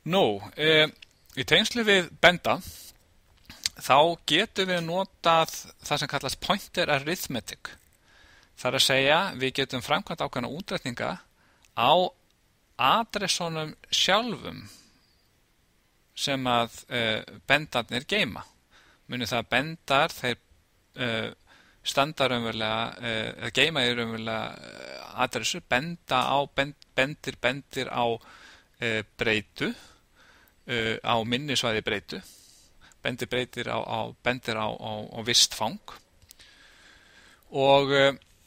Í tengslu við benda þá getum við notað það sem kallast pointer arithmetic. Það að segja, við getum framkvæmt ákveðna útreikninga á adressunum sjálfum sem að bendarnir geyma. Munið það að bendar, þeir standa raunverulega, geyma í raunverulega adressu, benda á, bendir á breytu, á minnisvæði breytu, bendir á vistfang og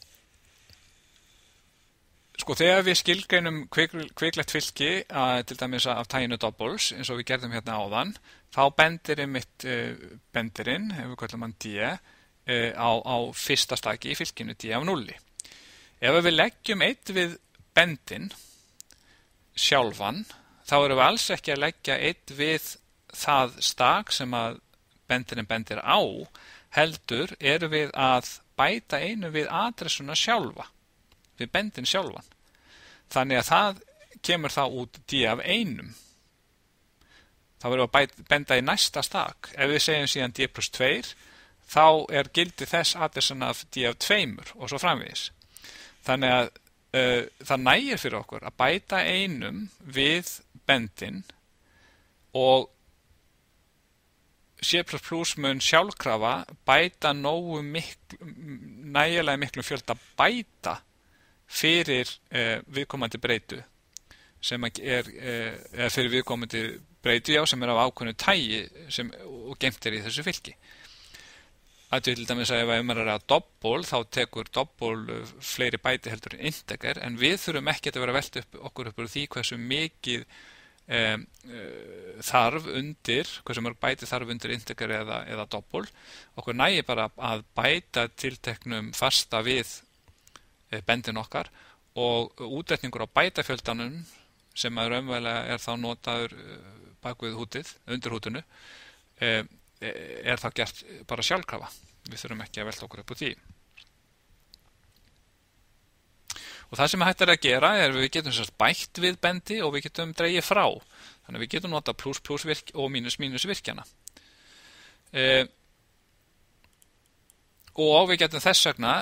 sko þegar við skilgreinum kviklegt fylki til dæmis af taginu doubles eins og við gerðum hérna áðan þá bendir bendirinn, ef við kallum hann D á fyrsta staki í fylkinu D af 0. Ef við leggjum eitt við bendin sjálfan þá erum við alls ekki að leggja eitt við það stak sem að bendirinn bendir á, heldur erum við að bæta einu við adressuna sjálfa, við bendin sjálfan. Þannig að það kemur þá út D af 1. Þá erum við að benda í næsta stak. Ef við segjum síðan D plus 2, þá gildi þess adressan af D af 2 og svo framvegis. Þannig að það nægir fyrir okkur að bæta einum við bendin og C++ mun sjálfkrafa bæta nægilega miklu fjölda bæta fyrir viðkomandi breytu sem fyrir viðkomandi breytu sem af ákveðnu tagi og geymt í þessu fylki. Til dæmis að ef að ræða doppel þá tekur doppel fleiri bæti heldur en integer en við þurfum ekki að vera að velta okkur upp úr því hversu mikið þarf undir, hversu mörg bæti þarf undir integer eða doppel. Okkur nægir bara að bæta tilteknum fasta við bendin okkar og útreikningur á bætafjöldanum sem að raunverulega þá notaður bak við hútið, undir hútinu þá gert bara sjálfkrafa. Við þurfum ekki að velta okkur upp úr því. Og það sem hægt að gera við getum bætt við bendi og við getum dregið frá. Þannig að við getum nota plus og mínus virkjana. Og við getum þess vegna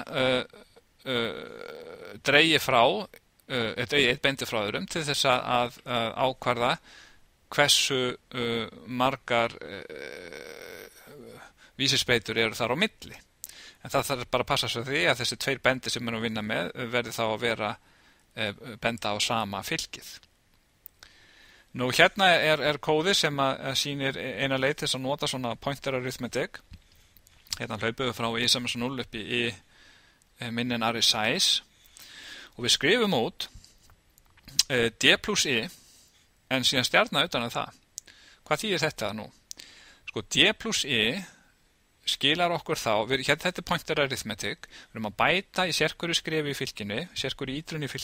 dregið frá, dregið eitt bendi frá öðrum til þess að ákvarða hversu margar vísisbreytur eru þar á milli. En það þarf bara að passa svo því að þessi tveir bendi sem við erum að vinna með verði þá að vera benda á sama fylkið. Hérna kóði sem sýnir eina leið til að nota svona pointer arithmetic. Hérna hlaupum við frá I = 0 upp í I minni en array size og við skrifum út D plus I en síðan stjarna utan af það. Hvað þýðir þetta nú? Sko D plus I skilar okkur þá, þetta pointer arithmetic, við erum að bæta í sérhverju skrifi í fylkinu, sérhverju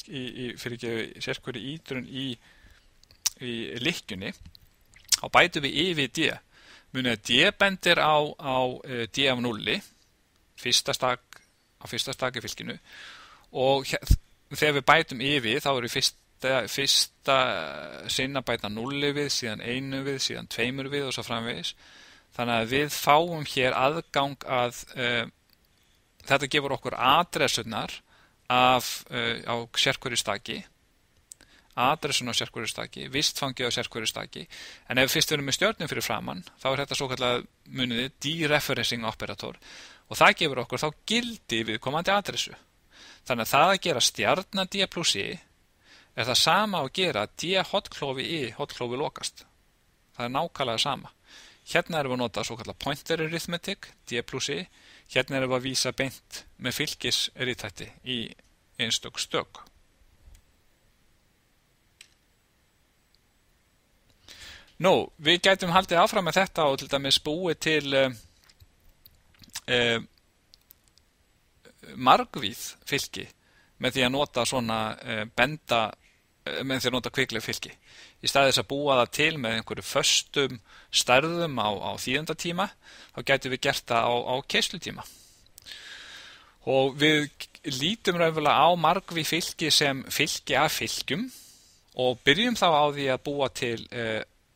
ítrun í lykkjunni, og bætum við I við D. Munið að D bendir á D af 0, á fyrsta stak í fylkinu, og þegar við bætum I við, þá erum við fyrsta sinn að bæta 0 við, síðan 1 við, síðan 2 við og svo framvegis. Þannig að við fáum hér aðgang að þetta gefur okkur adressunar á sérhverju staki, adressun á sérhverju staki, vistfangi á sérhverju staki, en ef fyrst við erum með stjörnum fyrir framann, þá þetta svo kallað muniði dereferencing operator og það gefur okkur þá gildi viðkomandi adressu. Þannig að það að gera stjarna D plus I það sama að gera D hotklofi I, hotklofi lokast. Það nákvæmlega sama. Hérna erum við að nota svo kallað pointer arithmetic, D plus I. Hérna erum við að vísa beint með fylkisritthætti í einstök stök. Við gætum haldið áfram með þetta og til dæmis búið til margvíð fylki með því að nota svona með því að nota kvikleg fylki. Í staði þess að búa það til með einhverju föstum stærðum á þýðendatíma, þá gætum við gert það á keislutíma. Og við lítum raunverulega á margvíð fylki sem fylki af fylkjum og byrjum þá á því að búa til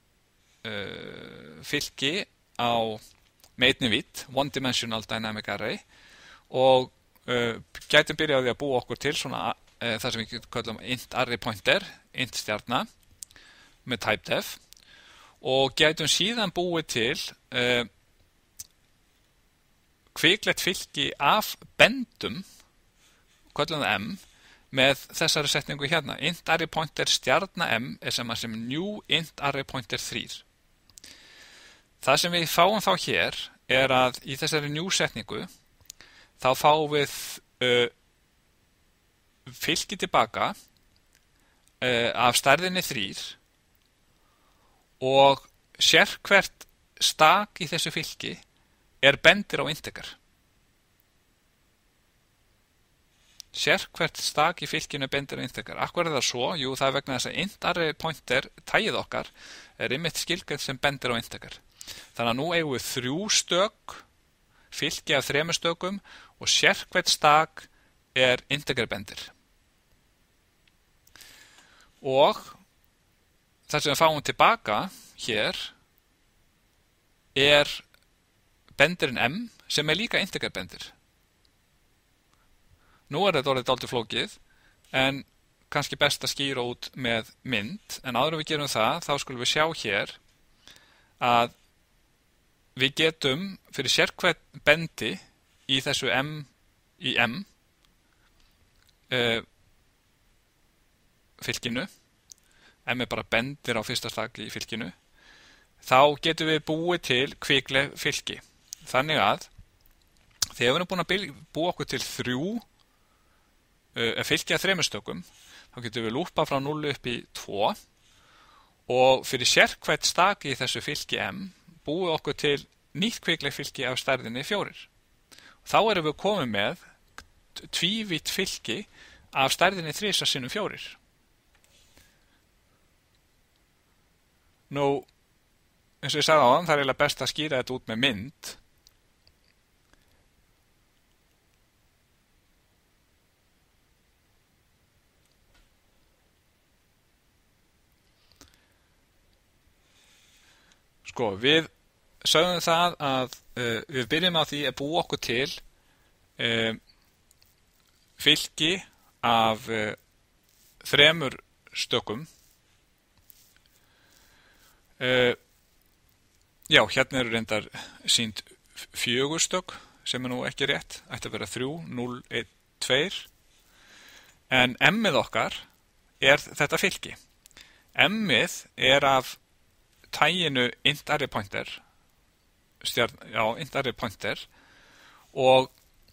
fylki á með einni vídd, one dimensional dynamic array, og gætum byrjað á því að búa okkur til svona það sem við kallum int array pointer, int stjarna með typedef, og gætum síðan búið til kviklegt fylki af bendum, kallum það m, með þessari setningu hérna. Int array pointer stjarna m er sem new int array pointer 3. Það sem við fáum þá hér er að í þessari new setningu þá fáum við fylki tilbaka af stærðinni 3 og sérhvert stak í þessu fylki er bendir á integer. Sérhvert stak í fylkinu bendir á integer. Akkur er það svo? Jú, það er vegna þess að int array pointer, tagið okkar, er einmitt skilgreint sem bendir á integer. Þannig að nú eigum við 3 stök, fylki af 3 stökum, og sérhvert stak er integer bendir. Og það sem við fáum tilbaka hér er bendirinn m sem er líka integer bendir. Nú er þetta orðið dálítið flókið, en kannski best að skýra út með mynd, en áður en við gerum það, þá skulum við sjá hér að við getum fyrir sérhvert bendi í þessu m í m fylkinu, m er bara bendir á fyrsta staki í fylkinu, þá getum við búið til kvikleg fylki. Þannig að þegar við erum búin að búa okkur til 3 fylki af 3 stökum, þá getum við lúpa frá 0 upp í 2 og fyrir sérhvert staki í þessu fylki m búið okkur til nýtt kvikleg fylki af stærðinni 4. Þá erum við komið með tvívítt fylki af stærðinni 3 sinnum 4. Nú, eins og ég sagði áðan, það er eiginlega best að skýra þetta út með mynd. Sko, við sögðum það að við byrjum á því að búa okkur til fylki af 3 stökum. Já, hérna eru reyndar sýnd 4 stök, sem er nú ekki rétt, ætti að vera 3, 0, 1, 2, en m-ið okkar er þetta fylki. M-ið er af taginu int array pointer, int array pointer, og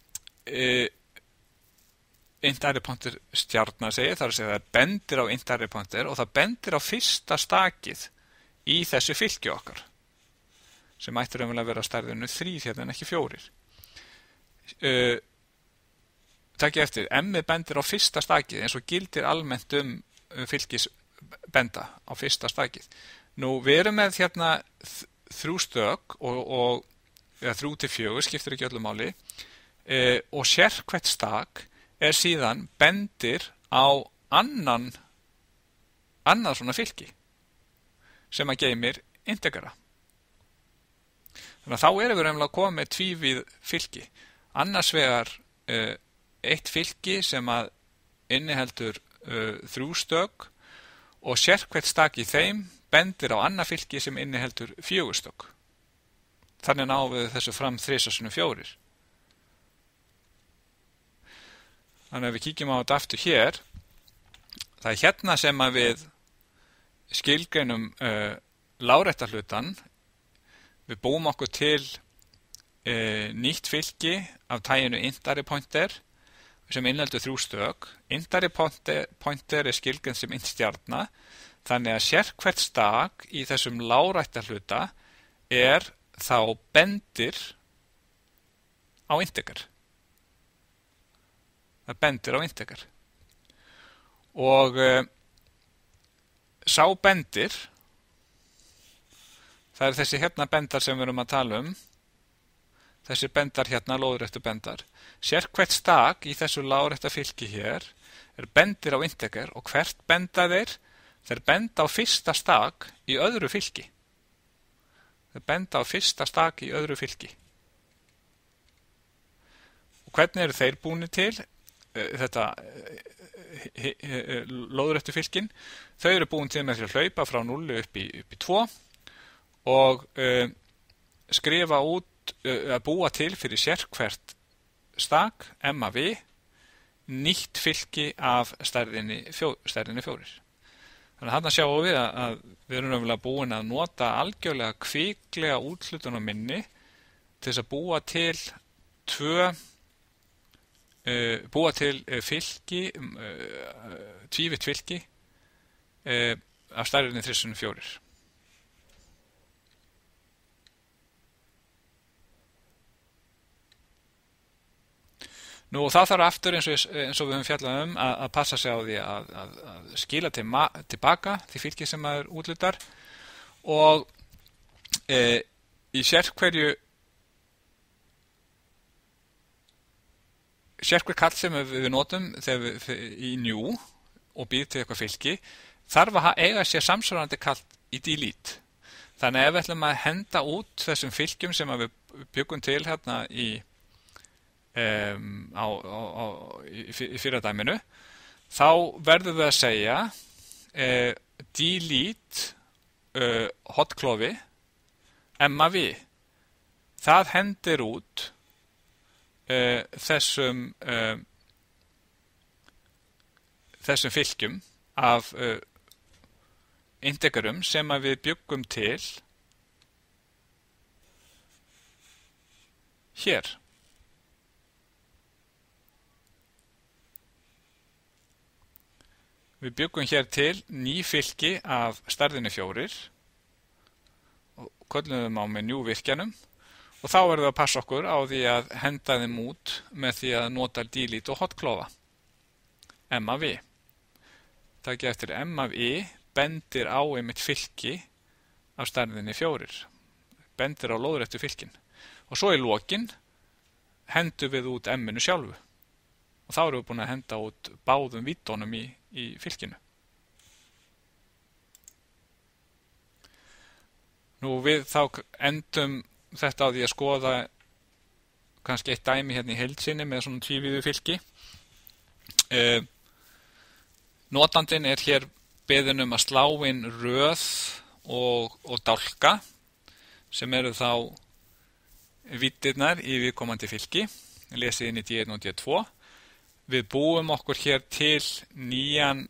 int array pointer stjarna segir, þar að segja það bendir á int array pointer og það bendir á fyrsta stakið í þessu fylki okkar, sem ættir að vera stærðinu 3 hérna en ekki 4. Takk eftir, m-ið bendir á fyrsta stakið eins og gildir almennt fylkisbenda á fyrsta stakið. Nú, við erum með hérna 3 stök og 3 til 4, skiptir ekki öllu máli, og sérhvert stak er síðan bendir á annað svona fylki sem að geymir integera. Þannig að þá erum við raunverulega komið með tvívíð fylki. Annars vegar eitt fylki sem að inniheldur 3 stök og sérhvert stak í þeim bendir á annað fylki sem inniheldur 4 stök. Þannig náum við þessu fram 3 sinnum 4. Þannig að við kíkjum á þetta aftur hér. Það er hérna sem að við skilgreinum lárétta hlutan. Við búum okkur til nýtt fylki af taginu int array pointer sem inniheldur 3 stök. Int array pointer er skilgreint sem int stjarna. Þannig að sérhvert stak í þessum lárétta hluta er þá bendir á integer. Það bendir á integer. Og sá bendir, það er þessi hérna bendar sem við erum að tala um, þessi bendar hérna, lóðréttu bendar. Sérhvert stak í þessu lárétta fylki hér er bendir á integer og hvert benda þeir benda á fyrsta stak í öðru fylki. þau benda á fyrsta stak í öðru fylki. Og hvernig eru þeir búnir til? Þetta lóðréttu fylkin, þau eru búin til með því að hlaupa frá 0 upp í 2 og skrifa út, að búa til fyrir sérhvert stak, MAV, nýtt fylki af stærðinni 4. Þannig að þarna sjáum við að við erum raunverulega búin að nota algjörlega kviklega úthlutunarminni til þess að búa til fylki, tvívitt fylki af stærðinni 3×4. Nú og það þarf aftur eins og við höfum fjallað að passa sig á því að skila tilbaka því fylki sem maður útlutar og í sérhver kall sem við notum í new og býr til eitthvað fylki þarf að eiga sér samsvarandi kall í delete. Þannig ef við ætlum að henda út þessum fylkjum sem við byggum til hérna í fyrra dæminu, þá verðum við að segja delete hotklofi MAV. Það hendir út þessum fylkjum af integerum sem að við byggum til hér. Við byggum hér til ný fylki af stærðinni 4 og köllum þeim á með new virkjanum og þá verðum við að passa okkur á því að henda þeim út með því að nota delete og hotklofa MAV. Takk eftir MAV bendir á einmitt fylki af stærðinni 4, bendir á lóðréttu fylkin og svo í lokin hendum við út M-inu sjálfu og þá erum við búin að henda út báðum víddónum í fylkinu. Nú við þá endum þetta á því að skoða kannski eitt dæmi hérna í heild sinni með svona tvívíðu fylki. Notandinn er hér beðinn að slá inn röð og dálka sem eru þá víddirnar í viðkomandi fylki. Lesið inn í D1 og D2. Við búum okkur hér til nýtt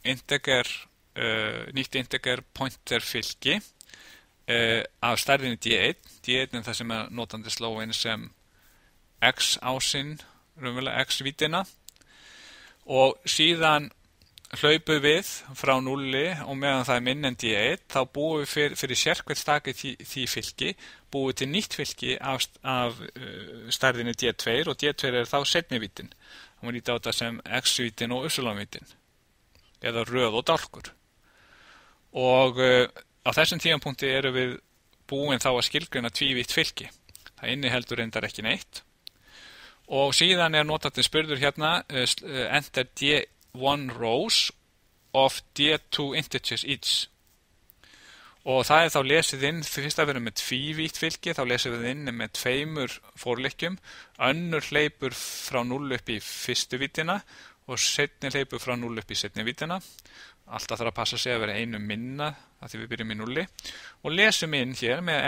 integer pointer fylki af stærðinni D1. D1 er það sem notandi sló inn sem x ásinn, raunverulega x víddina og síðan hlaupum við frá 0 og meðan það er minn en D1 þá búum við fyrir sérhvert stak í því fylki búum við til nýtt fylki af stærðinni D2 og D2 er þá seinni víddin. Það má líta á þetta sem x-víddin og y-víddin eða röð og dálkur. Og á þessum tímapunkti erum við búin þá að skilgreina tvívítt fylki. Það inniheldur reyndar ekki neitt. Og síðan er notandinn spurður hérna enter D1 rows of D2 integers each. Og það er þá lesið inn, fyrst að vera með tvívítt fylki, þá lesið við inn með 2 forlykkjum, önnur hleypur frá 0 upp í fyrstu víddina og seinni hleypur frá 0 upp í seinni víddina. Alltaf þarf að passa sig að vera einu minna, af því við byrjum í 0. Og lesum inn hér með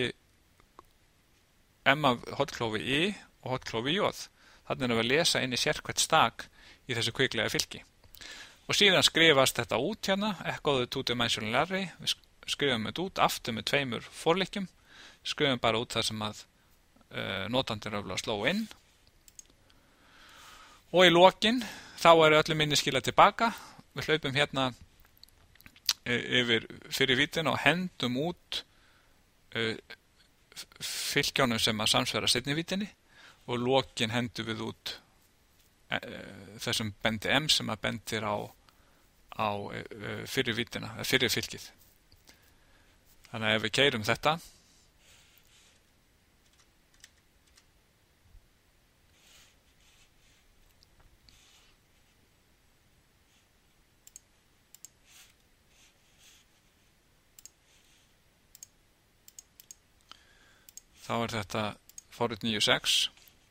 MAV hotklofi I og hotklofi J. Þannig erum við að lesa inn í sérhvert stak í þessu kviklega fylki. Og síðan skrifast þetta út hérna, echo the two-dimensional array, við skrifum þetta út aftur með 2 forlykkjum, skrifum bara út það sem að notandinn er að sló inn og í lokin þá er öllu minni skilað tilbaka. Við hlaupum hérna yfir fyrir víddina og hendum út fylkjónum sem að samsvara seinni víddinni og lokin hendum við út þessum bendi M sem að bendir á fyrir víddina, fyrir fylkið. Þannig að ef við keyrum þetta þá þetta forrit 96.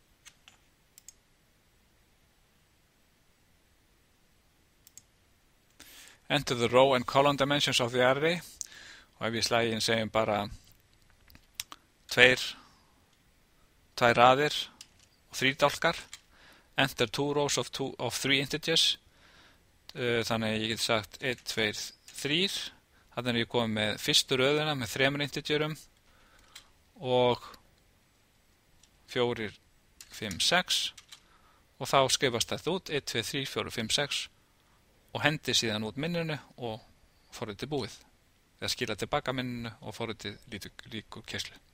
Enter the row and column dimensions of the array, og ef ég slægi inn segjum bara tvær raðir og 3 dálkar. Enter 2 rows of 3 integers, þannig að ég get sagt 1, 2, 3. Þannig er ég komið með fyrstu röðina með 3 integerum og 4, 5, 6, og þá skrifast þetta út 1, 2, 3, 4, 5, 6 og hendi síðan út minninu og forritið búið. Það skila tilbaka minninu og forritið lýkur keyrslu.